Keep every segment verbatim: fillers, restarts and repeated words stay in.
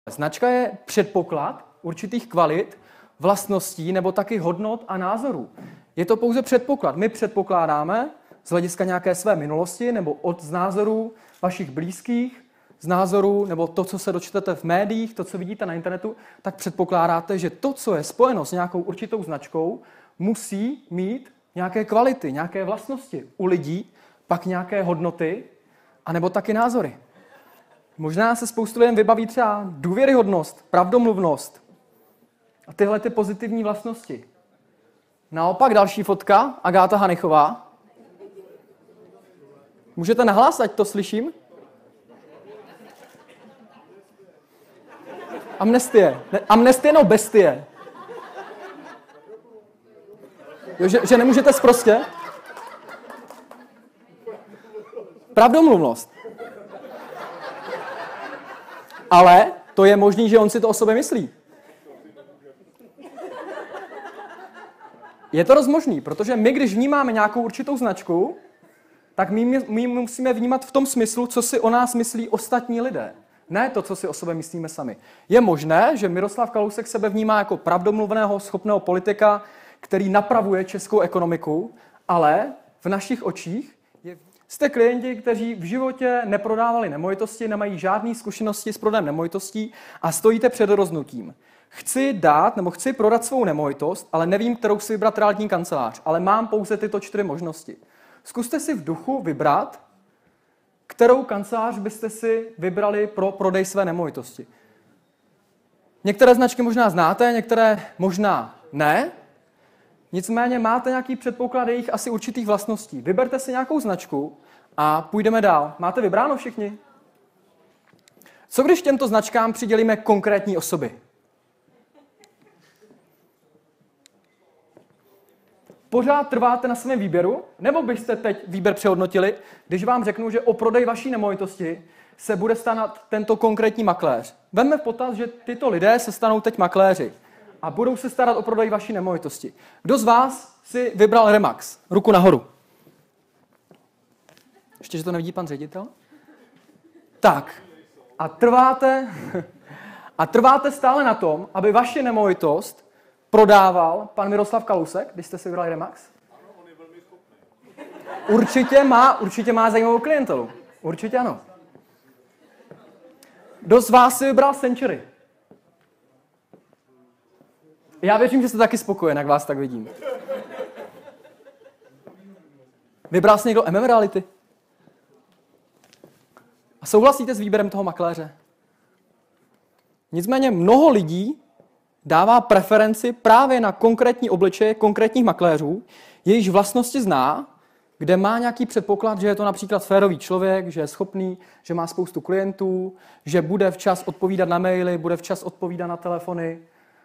Značka je předpoklad určitých kvalit, vlastností nebo taky hodnot a názorů. Je to pouze předpoklad. My předpokládáme z hlediska nějaké své minulosti nebo od z názorů vašich blízkých, z názorů nebo to, co se dočtete v médiích, to, co vidíte na internetu, tak předpokládáte, že to, co je spojeno s nějakou určitou značkou, musí mít nějaké kvality, nějaké vlastnosti u lidí, pak nějaké hodnoty, anebo taky názory. Možná se spoustu lidem vybaví třeba důvěryhodnost, pravdomluvnost a tyhle ty pozitivní vlastnosti. Naopak další fotka, Agáta Hanichová. Můžete nahlásit, ať to slyším? Amnestie. Ne, amnestie no bestie. Jo, že, že nemůžete sprostě? Pravdomluvnost. Ale to je možný, že on si to o sobě myslí. Je to dost možný, protože my, když vnímáme nějakou určitou značku, tak my, my musíme vnímat v tom smyslu, co si o nás myslí ostatní lidé. Ne to, co si o sobě myslíme sami. Je možné, že Miroslav Kalousek sebe vnímá jako pravdomluvného, schopného politika, který napravuje českou ekonomiku, ale v našich očích je... Jste klienti, kteří v životě neprodávali nemovitosti, nemají žádné zkušenosti s prodejem nemovitostí a stojíte před rozhodnutím. Chci dát nebo chci prodat svou nemovitost, ale nevím, kterou si vybrat realitní kancelář, ale mám pouze tyto čtyři možnosti. Zkuste si v duchu vybrat, kterou kancelář byste si vybrali pro prodej své nemovitosti. Některé značky možná znáte, některé možná ne. Nicméně máte nějaký předpoklad jejich asi určitých vlastností. Vyberte si nějakou značku a půjdeme dál. Máte vybráno všichni? Co když těmto značkám přidělíme konkrétní osoby? Pořád trváte na svém výběru? Nebo byste teď výběr přehodnotili, když vám řeknu, že o prodej vaší nemovitosti se bude starat tento konkrétní makléř? Vemme v potaz, že tyto lidé se stanou teď makléři a budou se starat o prodej vaší nemovitosti. Kdo z vás si vybral Remax? Ruku nahoru. Ještě, že to nevidí pan ředitel? Tak. A trváte, a trváte stále na tom, aby vaši nemovitost prodával pan Miroslav Kalousek, když jste si vybrali Remax? Ano, on je velmi schopný. Určitě má, určitě má zajímavou klientelu. Určitě ano. Kdo z vás si vybral Century? Já věřím, že jste taky spokojen, jak vás tak vidím. Vybral si někdo M M Reality? A souhlasíte s výběrem toho makléře? Nicméně mnoho lidí dává preferenci právě na konkrétní obličeje konkrétních makléřů, jejichž vlastnosti zná, kde má nějaký předpoklad, že je to například férový člověk, že je schopný, že má spoustu klientů, že bude včas odpovídat na maily, bude včas odpovídat na telefony.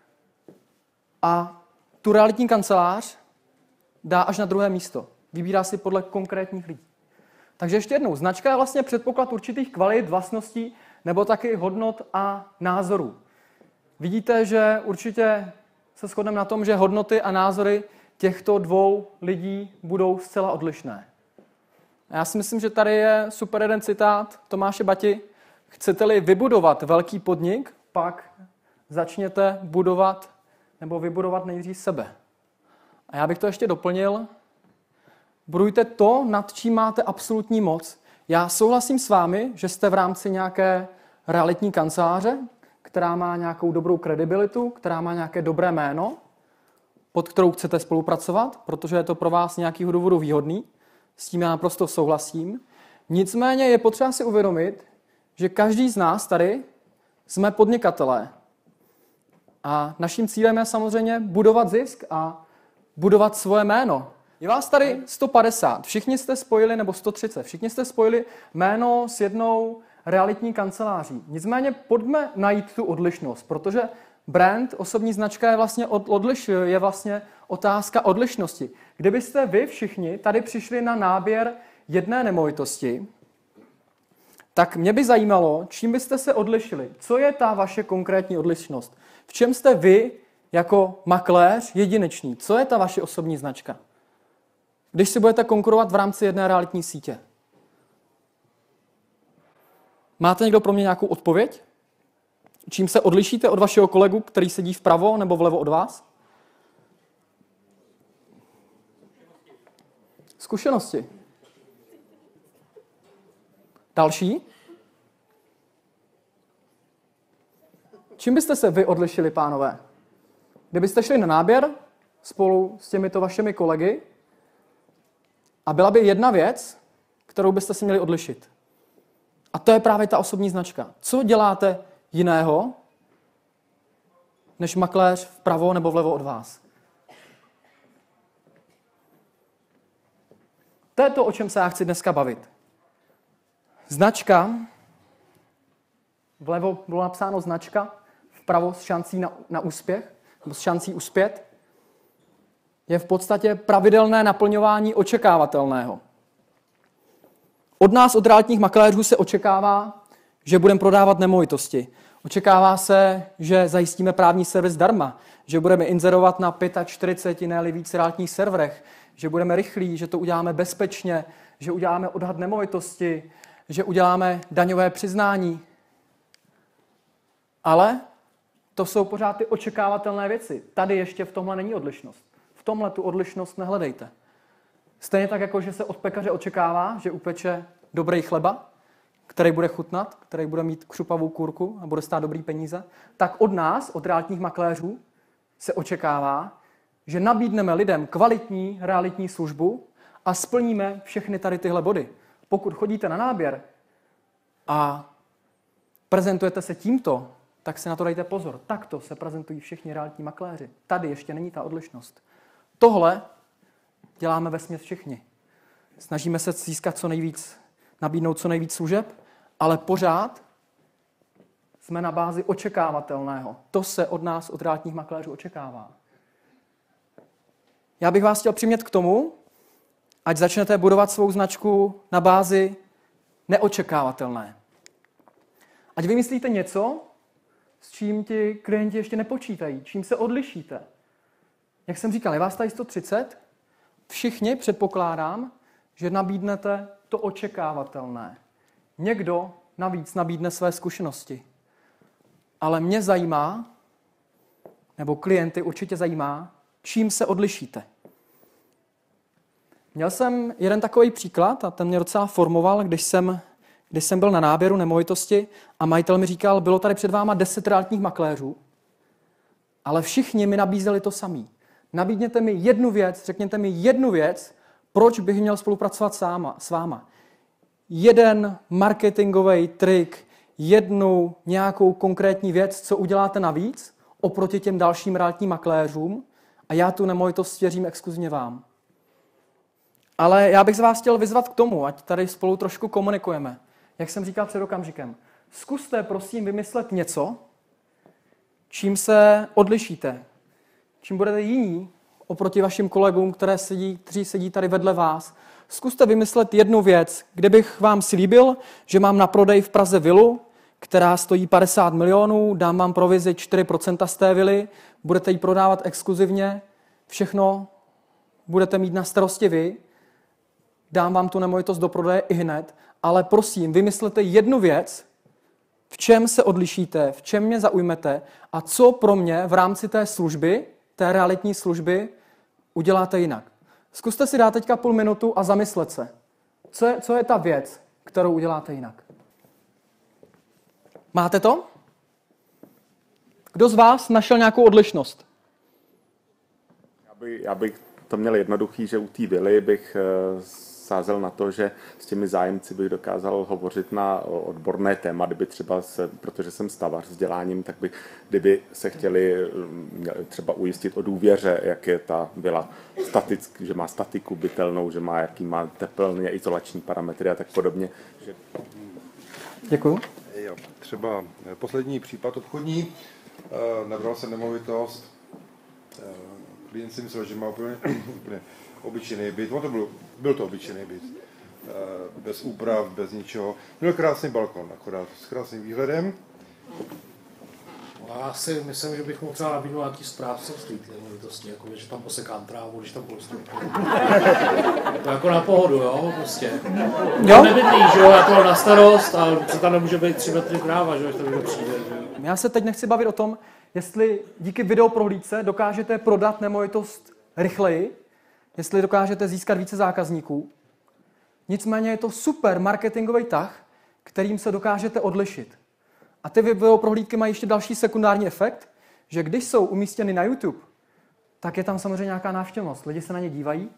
A tu realitní kancelář dá až na druhé místo. Vybírá si podle konkrétních lidí. Takže ještě jednou, značka je vlastně předpoklad určitých kvalit, vlastností nebo taky hodnot a názorů. Vidíte, že určitě se shodneme na tom, že hodnoty a názory těchto dvou lidí budou zcela odlišné. A já si myslím, že tady je super jeden citát Tomáše Bati. Chcete-li vybudovat velký podnik, pak začněte budovat nebo vybudovat nejdřív sebe. A já bych to ještě doplnil. Budujte to, nad čím máte absolutní moc. Já souhlasím s vámi, že jste v rámci nějaké realitní kanceláře, která má nějakou dobrou kredibilitu, která má nějaké dobré jméno, pod kterou chcete spolupracovat, protože je to pro vás nějakýho důvodu výhodný. S tím já naprosto souhlasím. Nicméně je potřeba si uvědomit, že každý z nás tady jsme podnikatelé. A naším cílem je samozřejmě budovat zisk a budovat svoje jméno. Je vás tady sto padesát, všichni jste spojili, nebo sto třicet, všichni jste spojili jméno s jednou realitní kanceláří. Nicméně pojďme najít tu odlišnost, protože brand, osobní značka je vlastně odliš, je vlastně otázka odlišnosti. Kdybyste vy všichni tady přišli na náběr jedné nemovitosti, tak mě by zajímalo, čím byste se odlišili. Co je ta vaše konkrétní odlišnost? V čem jste vy jako makléř jedinečný? Co je ta vaše osobní značka? Když si budete konkurovat v rámci jedné realitní sítě. Máte někdo pro mě nějakou odpověď? Čím se odlišíte od vašeho kolegu, který sedí vpravo nebo vlevo od vás? Zkušenosti. Další? Čím byste se vy odlišili, pánové? Kdybyste šli na náběr spolu s těmito vašimi kolegy a byla by jedna věc, kterou byste si měli odlišit. A to je právě ta osobní značka. Co děláte jiného, než makléř vpravo nebo vlevo od vás? To je to, o čem se já chci dneska bavit. Značka, vlevo bylo napsáno značka, vpravo s šancí na, na úspěch, nebo s šancí uspět, je v podstatě pravidelné naplňování očekávatelného. Od nás, od realitních makléřů, se očekává, že budeme prodávat nemovitosti. Očekává se, že zajistíme právní servis zdarma, že budeme inzerovat na čtyřicet pět, ne-li víc realitních serverech, že budeme rychlí, že to uděláme bezpečně, že uděláme odhad nemovitosti, že uděláme daňové přiznání. Ale to jsou pořád ty očekávatelné věci. Tady ještě v tomhle není odlišnost. V tomhle tu odlišnost nehledejte. Stejně tak, jako že se od pekaře očekává, že upeče dobrý chleba, který bude chutnat, který bude mít křupavou kůrku a bude stát dobrý peníze, tak od nás, od realitních makléřů, se očekává, že nabídneme lidem kvalitní realitní službu a splníme všechny tady tyhle body. Pokud chodíte na náběr a prezentujete se tímto, tak si na to dejte pozor. Takto se prezentují všichni realitní makléři. Tady ještě není ta odlišnost. Tohle děláme vesměs všichni. Snažíme se získat co nejvíc, nabídnout co nejvíc služeb, ale pořád jsme na bázi očekávatelného. To se od nás, od realitních makléřů, očekává. Já bych vás chtěl přimět k tomu, ať začnete budovat svou značku na bázi neočekávatelné. Ať vymyslíte něco, s čím ti klienti ještě nepočítají, čím se odlišíte. Jak jsem říkal, je vás tady sto třicet, všichni předpokládám, že nabídnete to očekávatelné. Někdo navíc nabídne své zkušenosti. Ale mě zajímá, nebo klienty určitě zajímá, čím se odlišíte. Měl jsem jeden takový příklad a ten mě docela formoval, když jsem, když jsem byl na náběru nemovitosti a majitel mi říkal, bylo tady před váma deset realitních makléřů, ale všichni mi nabízeli to samý. Nabídněte mi jednu věc, řekněte mi jednu věc, proč bych měl spolupracovat sáma, s váma. Jeden marketingový trik, jednu nějakou konkrétní věc, co uděláte navíc oproti těm dalším realitním makléřům a já tu nemovitost svěřím exkluzivně vám. Ale já bych z vás chtěl vyzvat k tomu, ať tady spolu trošku komunikujeme. Jak jsem říkal před okamžikem. Zkuste prosím vymyslet něco, čím se odlišíte, čím budete jiní oproti vašim kolegům, které sedí, kteří sedí tady vedle vás. Zkuste vymyslet jednu věc, kde bych vám slíbil, že mám na prodej v Praze vilu, která stojí padesát milionů, dám vám provizi čtyři procenta z té vily, budete ji prodávat exkluzivně, všechno budete mít na starosti vy, dám vám tu nemovitost do prodeje i hned, ale prosím, vymyslete jednu věc, v čem se odlišíte, v čem mě zaujmete a co pro mě v rámci té služby, té realitní služby, uděláte jinak. Zkuste si dát teďka půl minutu a zamyslet se. Co je, co je ta věc, kterou uděláte jinak? Máte to? Kdo z vás našel nějakou odlišnost? Já, by, já bych to měl jednoduchý, že u té vily bych sázel na to, že s těmi zájemci bych dokázal hovořit na odborné téma, kdyby třeba se, protože jsem stavař s vzděláním, tak by, kdyby se chtěli třeba ujistit o důvěře, jak je ta vila statick, že má statiku bytelnou, že má jaký má teplně izolační parametry a tak podobně. Že... Děkuju. Jo, třeba poslední případ obchodní, nabral jsem nemovitost, klient si myslel, že má úplně, úplně obyčejný byt, no to byl, byl to obyčejný byt, bez úprav, bez ničeho. Měl krásný balkon, akorát s krásným výhledem. Já si myslím, že bych mohl třeba nabídnout nějaký správcovství ty nemovitosti, jako že tam posekám trávu, když tam polustruju. To jako na pohodu, jo, prostě. Jo? Nebydlí, že jo, jako na starost, ale se tam nemůže být tři metry kráva, že jo, až tam někdo přijde, že jo. nemovitostím. Já se teď nechci bavit o tom, jestli díky videoprohlídce dokážete prodat nemovitost rychleji, jestli dokážete získat více zákazníků. Nicméně je to super marketingový tah, kterým se dokážete odlišit. A ty videoprohlídky mají ještě další sekundární efekt, že když jsou umístěny na YouTube, tak je tam samozřejmě nějaká návštěvnost. Lidi se na ně dívají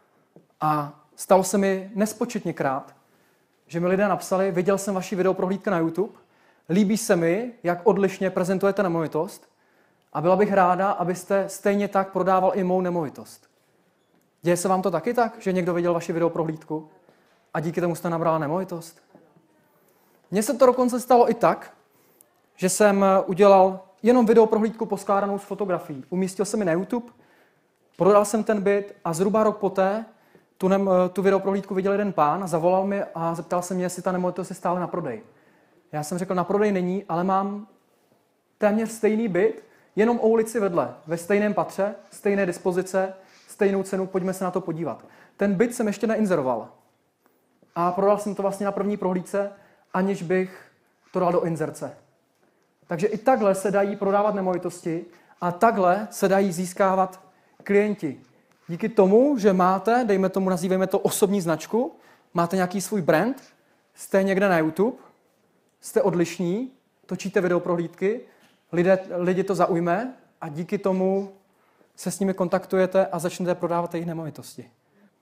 a stalo se mi nespočetněkrát, že mi lidé napsali, viděl jsem vaši videoprohlídku na YouTube, líbí se mi, jak odlišně prezentujete nemovitost a byla bych ráda, abyste stejně tak prodával i mou nemovitost. Děje se vám to taky tak, že někdo viděl vaši videoprohlídku a díky tomu jste nabrala nemovitost? Mně se to dokonce stalo i tak, že jsem udělal jenom videoprohlídku poskládanou z fotografií. Umístil jsem ji na YouTube, prodal jsem ten byt a zhruba rok poté tu, ne, tu videoprohlídku viděl jeden pán a zavolal mi a zeptal se mě, jestli ta nemovitost je stále na prodej. Já jsem řekl, na prodej není, ale mám téměř stejný byt, jenom o ulici vedle, ve stejném patře, stejné dispozice, stejnou cenu, pojďme se na to podívat. Ten byt jsem ještě neinzeroval. A prodal jsem to vlastně na první prohlídce, aniž bych to dal do inzerce. Takže i takhle se dají prodávat nemovitosti a takhle se dají získávat klienti. Díky tomu, že máte, dejme tomu, nazývejme to osobní značku, máte nějaký svůj brand, jste někde na YouTube, jste odlišní, točíte videoprohlídky, lidé, lidi to zaujme a díky tomu se s nimi kontaktujete a začnete prodávat jejich nemovitosti.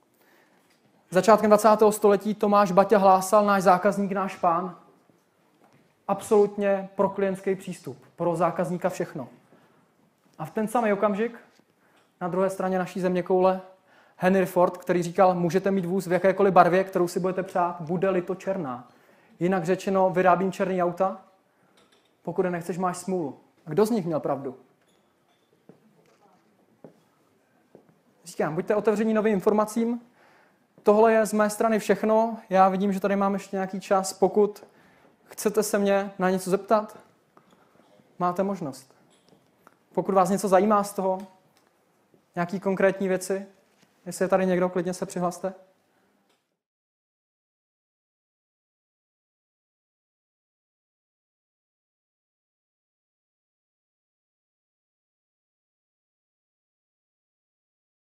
Začátkem dvacátého století Tomáš Baťa hlásal, náš zákazník, náš pán. Absolutně pro klientský přístup, pro zákazníka všechno. A v ten samý okamžik na druhé straně naší zeměkoule Henry Ford, který říkal, můžete mít vůz v jakékoliv barvě, kterou si budete přát, bude-li to černá. Jinak řečeno, vyrábím černý auta, pokud je nechceš, máš smůlu. A kdo z nich měl pravdu? Říkám, buďte otevření novým informacím. Tohle je z mé strany všechno. Já vidím, že tady mám ještě nějaký čas. Pokud chcete se mě na něco zeptat, máte možnost. Pokud vás něco zajímá z toho, nějaký konkrétní věci, jestli je tady někdo, klidně se přihlaste.